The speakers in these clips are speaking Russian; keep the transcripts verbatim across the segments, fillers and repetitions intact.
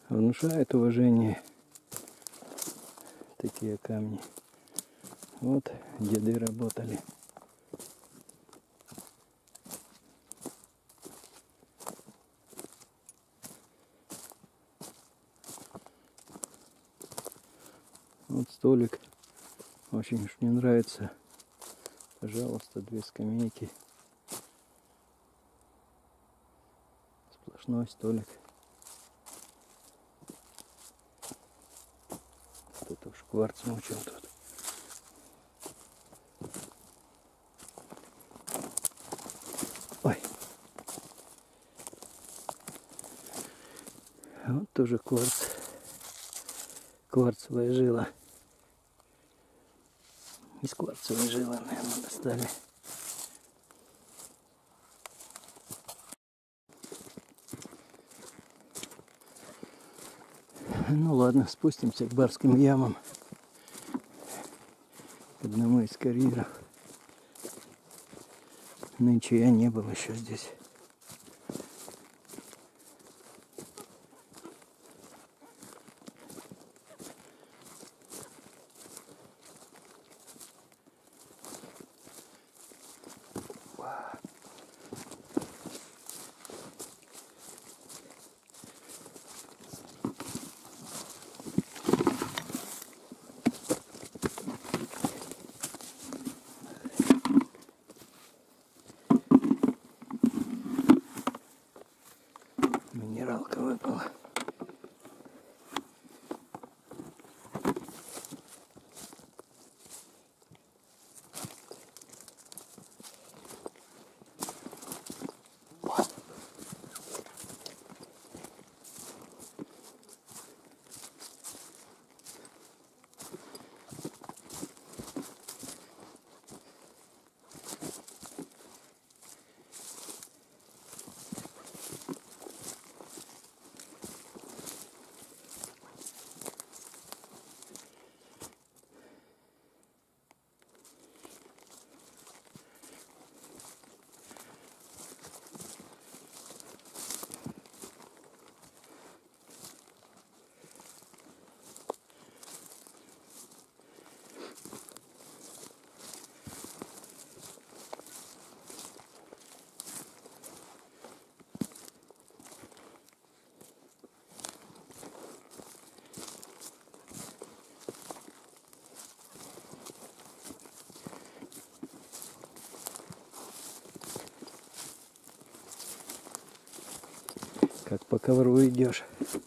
Внушает уважение такие камни. Вот деды работали. Вот столик. Очень уж мне нравится. Пожалуйста, две скамейки. Сплошной столик. Тут уж кварц мучил тут. Ой. Вот тоже кварц. Кварцевая жила. Из кварцевой жилы, наверное, достали. Ну ладно, спустимся к барским ямам. К одному из карьеров. Нынче я не был еще здесь. Минералка выпала. Как по ковру идешь.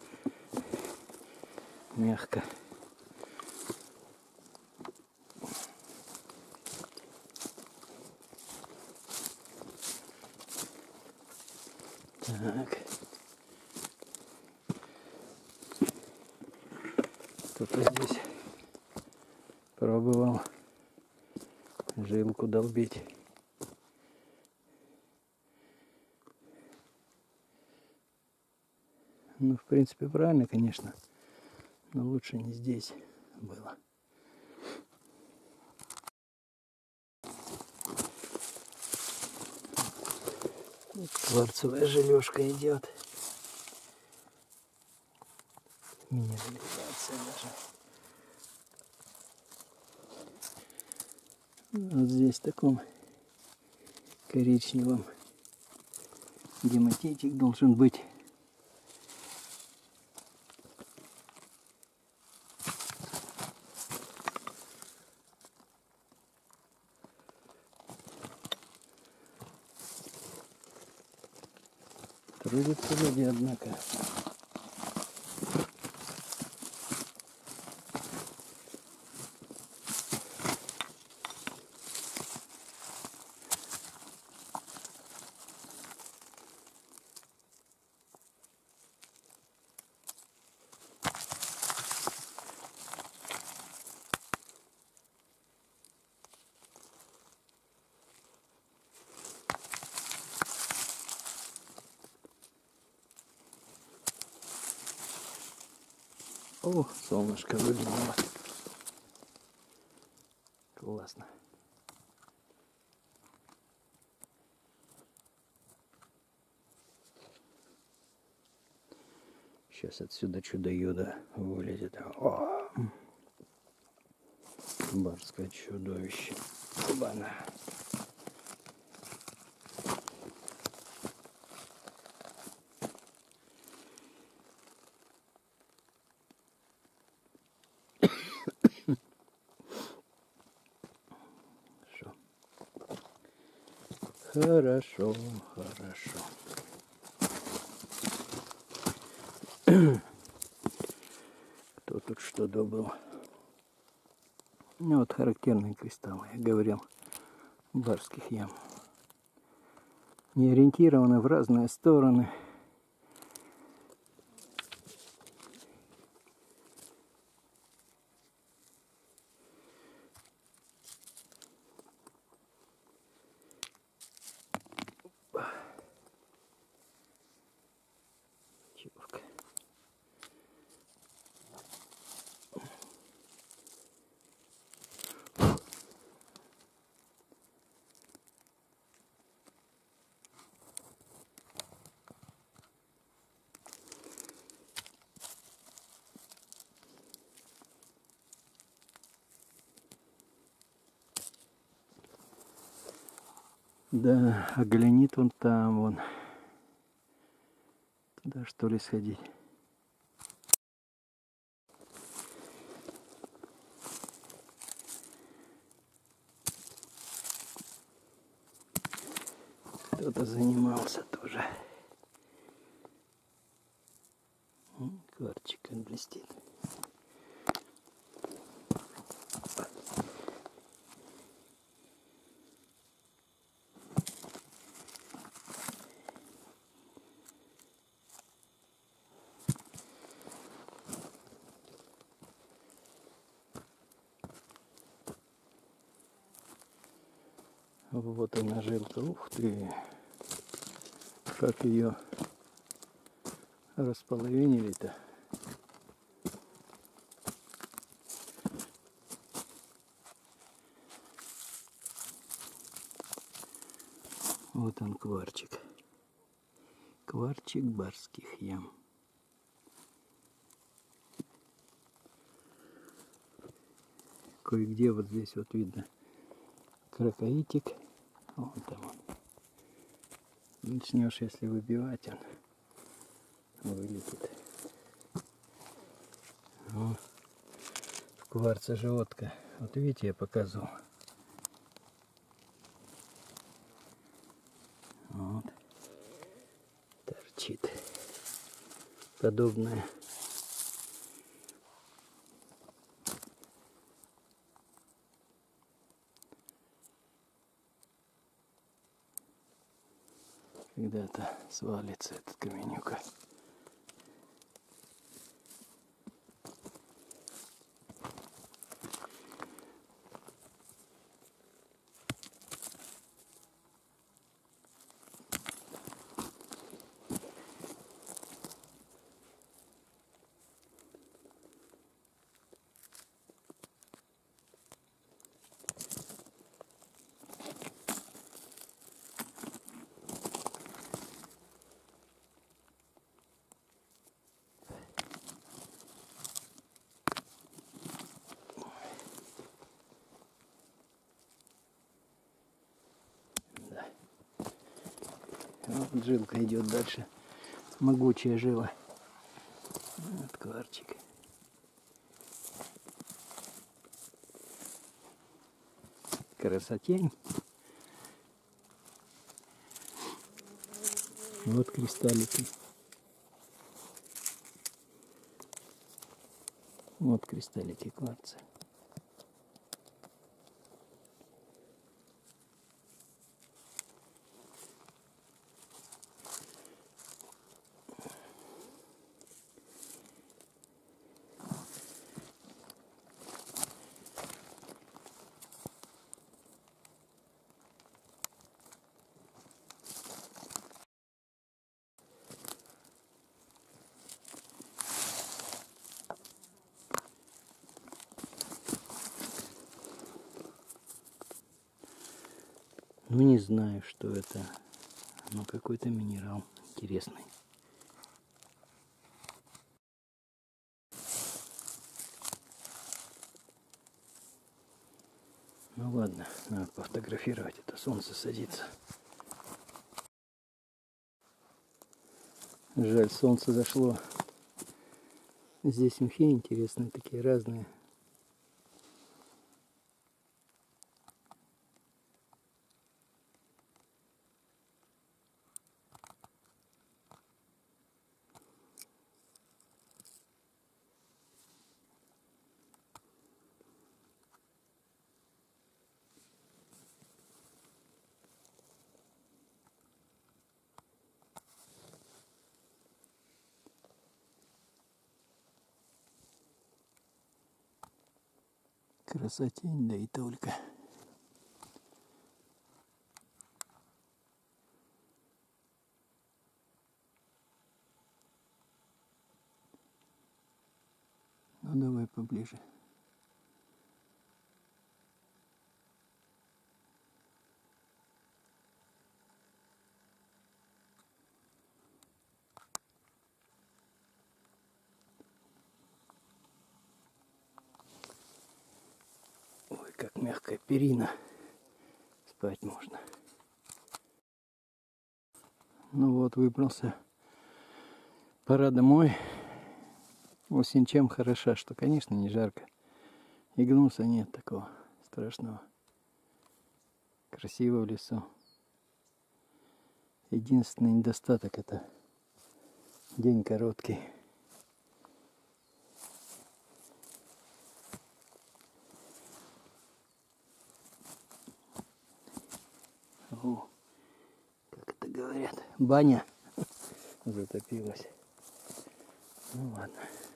Мягко. Так. Кто-то здесь пробовал жилку долбить. Ну, в принципе, правильно, конечно, но лучше не здесь было. Вот кварцевая желешка идет. Минерализация даже. Вот здесь в таком коричневом гематитик должен быть. Трудятся люди, однако. О, солнышко выглянуло. Классно. Сейчас отсюда чудо-юдо вылезет. О! Барское чудовище. Оба-на. Хорошо, хорошо. Кто тут что добыл? Ну вот характерные кристаллы, я говорил, барских ям. Не ориентированы в разные стороны. Чёрт. Да, а глянит он там, вон. Туда что ли сходить? Кто-то занимался тоже. Кварчик как блестит. Вот она жилка, ух ты, как ее располовинили-то. Вот он кварчик, кварчик барских ям. Кое-где вот здесь вот видно кракоитик. Вон там он. Начнешь, если выбивать, он вылетит. О, в кварце животка. Вот видите, я показывал. Вот. Торчит. Подобное. Когда-то свалится этот каменюка. Вот жилка идет дальше. Могучая жила. Вот кварчик. Красотень. Вот кристаллики. Вот кристаллики кварца. Ну не знаю, что это. Ну какой-то минерал интересный. Ну ладно, надо пофотографировать, это солнце садится. Жаль, солнце зашло. Здесь мхи интересные, такие разные. Красотень, да и только. Ну давай поближе. Ой, как мягкая перина. Спать можно. Ну вот, выбрался. Пора домой. Осень чем хороша, что, конечно, не жарко. И гнуса нет такого страшного. Красиво в лесу. Единственный недостаток — это день короткий. О, как это говорят, баня затопилась. Ну ладно.